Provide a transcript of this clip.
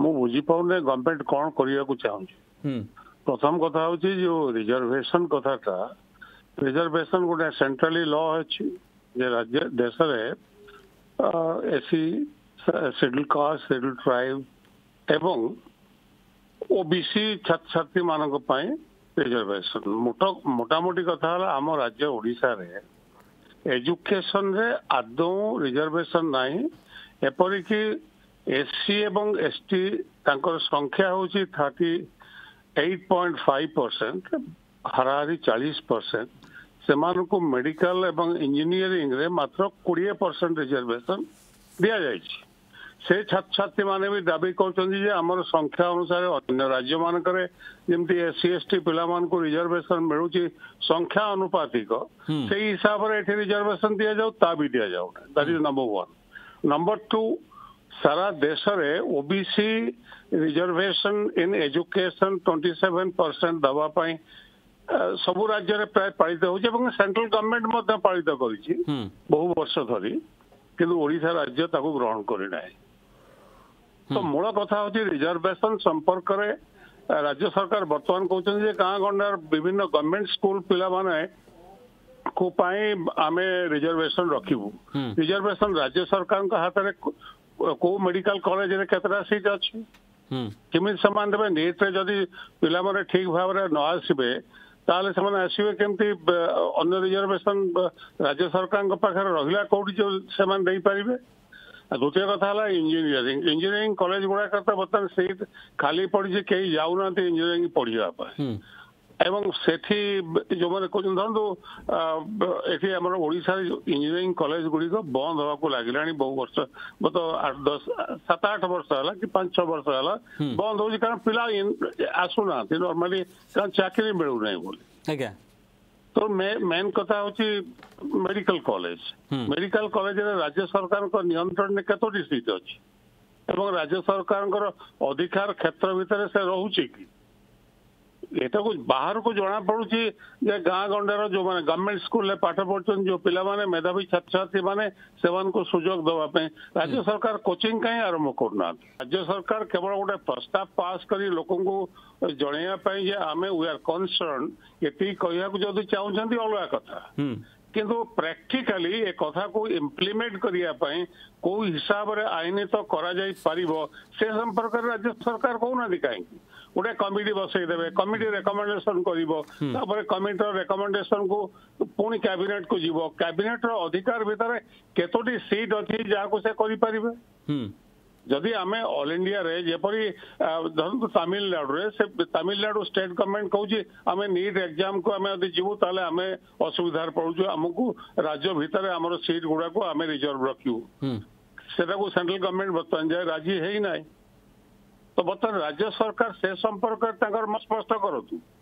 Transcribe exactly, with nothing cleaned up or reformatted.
मु बुझी पाऊने गवर्नमेंट कौन करने को चाहूँ। प्रथम कथा हूँ जो रिजर्वेशन कथाटा रिजर्वेशन गोटे सेंट्रली लॉ अच्छी राज्य देश में SC schedule caste schedule tribe एवं ओबीसी छात्र छात्री मानक रिजर्वेशन मोटा मोटामोटी कथा आम राज्य ओडिशा रे एजुकेशन रे आदौ रिजर्वेशन नहीं एपरिक एससी एवं एसटी तांकर संख्या होची thirty eight point five percent हाराहारी चालीस परसेंट से मेडिकल एवं इंजीनियरिंग रे मात्र बीस परसेंट रिजर्वेशन दिया जायछि। से छात्र छात्री माने भी दाबी कर आमर संख्या अनुसार अन्य राज्य मानक जमती एससी एसटी पिला को रिजर्वेशन मिलूँ संख्या अनुपातिक से हिसाब से रिजर्वेशन दि जाऊ ता भी दि जाऊ that is number one. Number two सारा देश रे OBC reservation in education twenty seven percent दवापाई सबु राज्य प्राय पालित हो सेंट्रल गवर्नमेंट पालित कर बहु वर्ष धरी किंतु ओडिशा राज्य ताको ग्रहण करना है। तो मूल कथा हूँ रिजर्वेशन संपर्क में राज्य सरकार बर्तमान कहते गाँ गंडार विभिन्न गवर्नमेंट स्कूल पिला माने को आमे रिजर्वेशन रखिबू। रिजर्वेशन राज्य सरकार हाथ में को मेडिकल कॉलेज रे केतरा सीट अच्छी केमी सामान देवे नीट रे जदि पिला माने ठीक भाव में न आसबे ताले से आसवे केमती अन्य रिजर्वेशन राज्य सरकार पाखे रहा कौटी जो से पारे। द्वितीय कथा है इंजीनियरिंग इंजीनियरिंग कॉलेज गुड़ाक तो बर्तमान सीट खाली पड़ी कहीं जाऊना इंजीनियरिंग पढ़ापी एवं सेठी जो मैंने कहते धरतु ये आम ओडिशा इंजीनियरिंग कॉलेज गुड़िक बंद होगा लगे बहु वर्ष गत आठ दस सात आठ वर्ष है कि पांच छह वर्ष है बंद हो कारण पिला आसुना नॉर्मली कारण चाकरी मिलूना बोली। तो मेन कथा हूँ मेडिकल कॉलेज मेडिकल कॉलेज राज्य सरकार नियंत्रण में कतोटी सीट अच्छी एवं राज्य सरकार अधिकार क्षेत्र भितर से रोचे कि एटा को बाहर को जना पड़ुची गाँ गंडार जो मैंने गवर्नमेंट स्कूल पाठ पढ़ुन जो पिला माने मेधावी छात्र छात्री माने सेवान को सुजोग दवापे राज्य सरकार कोचिंग कहीं आरंभ करना। राज्य सरकार केवल गोटे प्रस्ताव पास करी लोकों को जनवाई आमे वी आर कंसर्न ये कहया जदि चाहते अलग कथा किंतु प्रैक्टिकली ए कथा को इम्प्लीमेंट करने को हिसाब से आईनित तो करा जाई पारिबो से संपर्क राज्य सरकार कहना कहीं गोटे कमिटी बसईदे कमिटी रेकमेंडेशन कर कमिटी रेकमेंडेशन को पुणी कैबिनेट को जीव कैबिनेट अधिकार भितर केतोटी सीट अच्छी जहाँ से करें जदि आम ऑल इंडिया रे जेपरी धरतु तमिलनाडु रे से तमिलनाडु स्टेट गवर्नमेंट कहूँ आम नीट एग्जाम को आम यदि जीवु ताले आम असुविधार पड़ू आमको राज्य भितर आम सीट गुड़ा को आम रिजर्व रखू से सेंट्रल गवर्नमेंट बर्तमान जाए राजी है ही ना। तो बर्तमान राज्य सरकार से संपर्क स्पष्ट करूँ